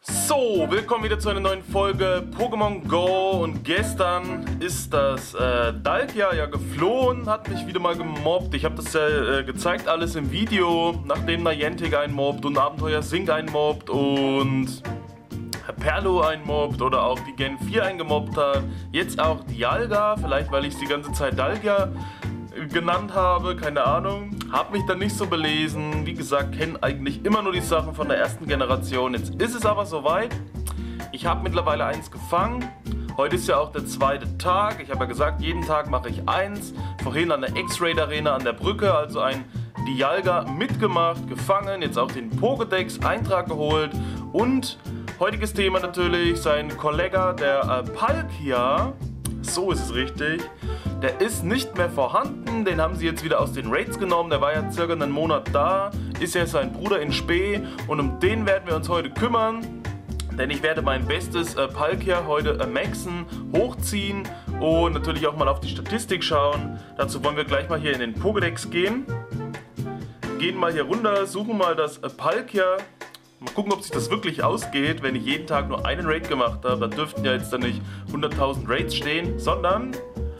So, willkommen wieder zu einer neuen Folge Pokémon Go und gestern ist das Dalkia ja geflohen, hat mich wieder mal gemobbt. Ich habe das ja gezeigt alles im Video, nachdem Niantic einen mobbt und Abenteuer Sync einen mobbt und Perlo einen mobbt oder auch die Gen 4 einen gemobbt hat. Jetzt auch Dialga, vielleicht weil ich es die ganze Zeit Dalkia genannt habe, keine Ahnung. Hab mich dann nicht so belesen. Wie gesagt, kenne eigentlich immer nur die Sachen von der ersten Generation. Jetzt ist es aber soweit. Ich habe mittlerweile eins gefangen. Heute ist ja auch der zweite Tag. Ich habe ja gesagt, jeden Tag mache ich eins. Vorhin an der X-Raid Arena an der Brücke, also ein Dialga mitgemacht, gefangen. Jetzt auch den Pokédex Eintrag geholt. Und heutiges Thema natürlich sein Kollege, der Palkia. So ist es richtig. Der ist nicht mehr vorhanden, den haben sie jetzt wieder aus den Raids genommen, der war ja circa einen Monat da, ist ja sein Bruder in Spee und um den werden wir uns heute kümmern, denn ich werde mein bestes Palkia heute maxen, hochziehen und natürlich auch mal auf die Statistik schauen. Dazu wollen wir gleich mal hier in den Pokédex gehen. Gehen mal hier runter, suchen mal das Palkia. Mal gucken, ob sich das wirklich ausgeht, wenn ich jeden Tag nur einen Raid gemacht habe. Da dürften ja jetzt dann nicht 100.000 Raids stehen, sondern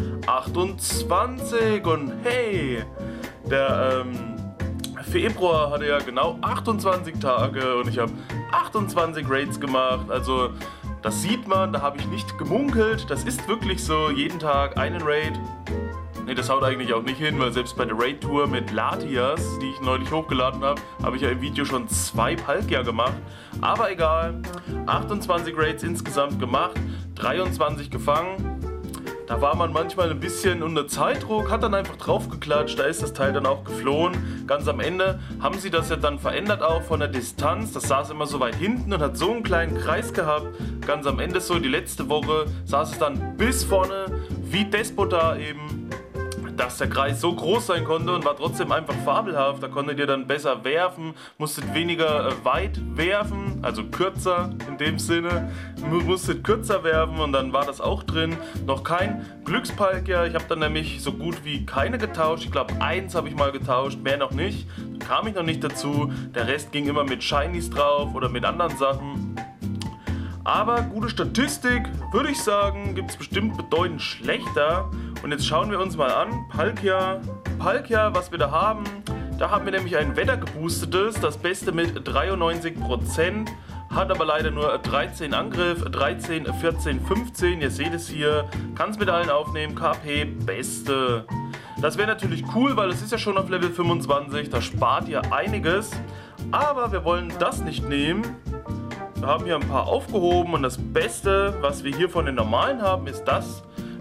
28 und hey, der Februar hatte ja genau 28 Tage und ich habe 28 Raids gemacht, also das sieht man, da habe ich nicht gemunkelt, das ist wirklich so, jeden Tag einen Raid. Ne, das haut eigentlich auch nicht hin, weil selbst bei der Raid-Tour mit Latias, die ich neulich hochgeladen habe, habe ich ja im Video schon 2 Palkia gemacht, aber egal, 28 Raids insgesamt gemacht, 23 gefangen. Da war man manchmal ein bisschen unter Zeitdruck, hat dann einfach draufgeklatscht, da ist das Teil dann auch geflohen. Ganz am Ende haben sie das ja dann verändert auch von der Distanz, das saß immer so weit hinten und hat so einen kleinen Kreis gehabt. Ganz am Ende so, die letzte Woche, saß es dann bis vorne, wie Despota eben, dass der Kreis so groß sein konnte und war trotzdem einfach fabelhaft. Da konntet ihr dann besser werfen, musstet weniger weit werfen, also kürzer in dem Sinne, musstet kürzer werfen und dann war das auch drin. Noch kein Glückspalkia, ich habe dann nämlich so gut wie keine getauscht. Ich glaube 1 habe ich mal getauscht, mehr noch nicht. Da kam ich noch nicht dazu, der Rest ging immer mit Shinies drauf oder mit anderen Sachen. Aber gute Statistik, würde ich sagen, gibt es bestimmt bedeutend schlechter. Und jetzt schauen wir uns mal an, Palkia, was wir da haben. Da haben wir nämlich ein wettergeboostetes, das Beste mit 93%, hat aber leider nur 13 Angriff, 13, 14, 15, ihr seht es hier, kann es mit allen aufnehmen, KP, Beste. Das wäre natürlich cool, weil es ist ja schon auf Level 25, da spart ihr einiges, aber wir wollen das nicht nehmen. Wir haben hier ein paar aufgehoben und das Beste, was wir hier von den normalen haben, ist das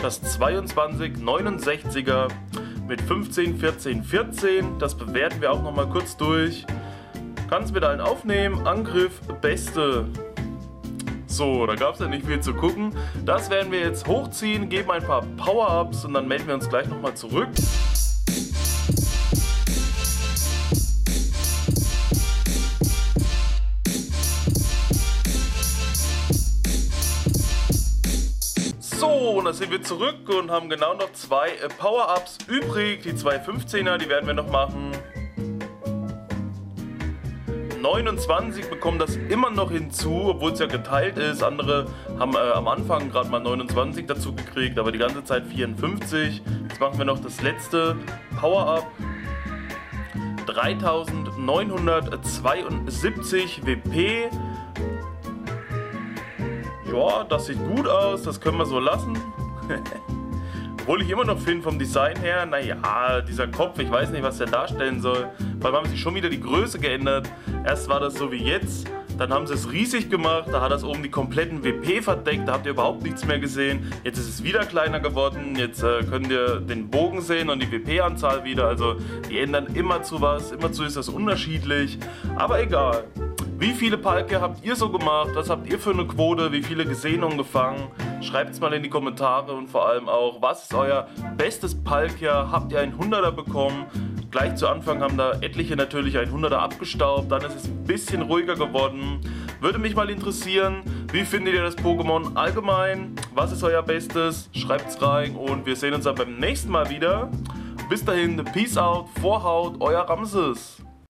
2269er mit 15, 14, 14. Das bewerten wir auch nochmal kurz durch. Kannst mit allen aufnehmen, Angriff, Beste. So, da gab es ja nicht viel zu gucken. Das werden wir jetzt hochziehen, geben ein paar Power-Ups und dann melden wir uns gleich nochmal zurück. So, und da sind wir zurück und haben genau noch 2 Power-Ups übrig. Die 2 15er, die werden wir noch machen. 29 bekommen das immer noch hinzu, obwohl es ja geteilt ist. Andere haben am Anfang gerade mal 29 dazu gekriegt, aber die ganze Zeit 54. Jetzt machen wir noch das letzte Power-Up. 3972 WP. Ja, das sieht gut aus, das können wir so lassen. Obwohl ich immer noch finde vom Design her, naja, dieser Kopf, ich weiß nicht, was der darstellen soll. Weil haben sie schon wieder die Größe geändert. Erst war das so wie jetzt, dann haben sie es riesig gemacht, da hat das oben die kompletten WP verdeckt, da habt ihr überhaupt nichts mehr gesehen. Jetzt ist es wieder kleiner geworden, jetzt könnt ihr den Bogen sehen und die WP-Anzahl wieder. Also die ändern immer zu was, immerzu ist das unterschiedlich, aber egal. Wie viele Palkia habt ihr so gemacht? Was habt ihr für eine Quote? Wie viele gesehen und gefangen? Schreibt es mal in die Kommentare und vor allem auch, was ist euer bestes Palkia? Habt ihr einen 100er bekommen? Gleich zu Anfang haben da etliche natürlich einen 100er abgestaubt, dann ist es ein bisschen ruhiger geworden. Würde mich mal interessieren, wie findet ihr das Pokémon allgemein? Was ist euer Bestes? Schreibt es rein und wir sehen uns dann beim nächsten Mal wieder. Bis dahin, Peace out, Vorhaut, euer Ramses.